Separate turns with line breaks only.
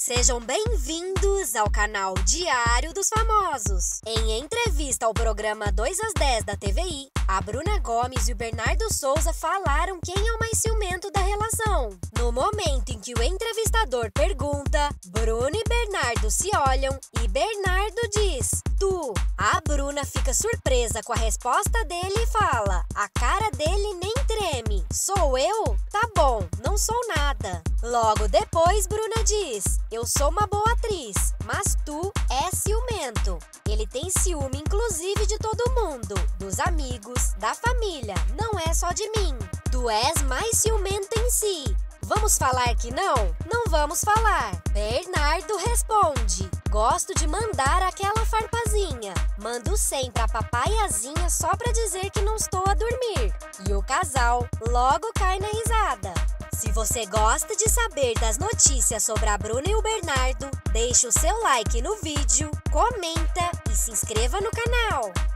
Sejam bem-vindos ao canal Diário dos Famosos. Em entrevista ao programa 2 às 10 da TVI, a Bruna Gomes e o Bernardo Souza falaram quem é o mais ciumento da relação. No momento em que o entrevistador pergunta, Bruna e Bernardo se olham e Bernardo diz, "Tu". A Bruna fica surpresa com a resposta dele e fala, a cara dele nem treme. "Sou eu? Tá bom, não sou nada". Logo depois, Bruna diz, "Eu sou uma boa atriz, mas tu é ciumento". Ele tem ciúme inclusive de todo mundo, dos amigos, da família, não é só de mim. Tu és mais ciumento em si. Vamos falar que não? Não vamos falar. Bernardo responde, "Gosto de mandar aquela farpazinha. Mando sempre a papaiazinha só pra dizer que não estou a dormir". E o casal logo cai na risada. Se você gosta de saber das notícias sobre a Bruna e o Bernardo, deixe o seu like no vídeo, comenta e se inscreva no canal.